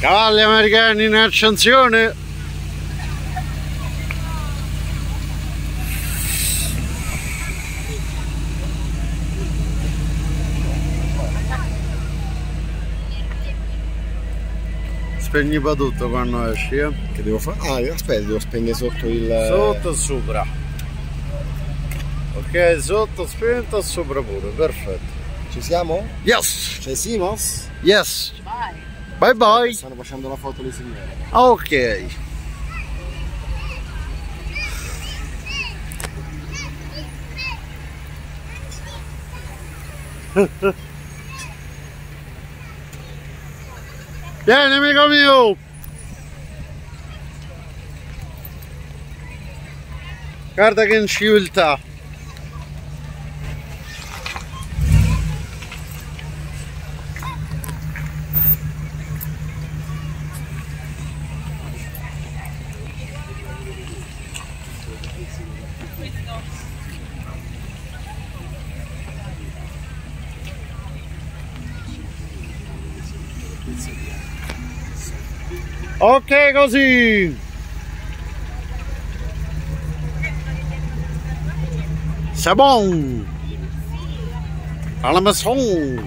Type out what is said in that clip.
Cavalli americani in accensione. Spegni per tutto quando esci, eh? Che devo fare? Ah, aspetta, devo spegnere sotto il... Sotto e sopra. Ok, sotto spento e sopra pure, perfetto. Ci siamo? Yes! Ci siamo? Yes! Bye. Bye bye! Stanno facendo la foto le signore. Ok. Vieni amico mio! Guarda che civiltà! Ok così! C'est bon! À la maison!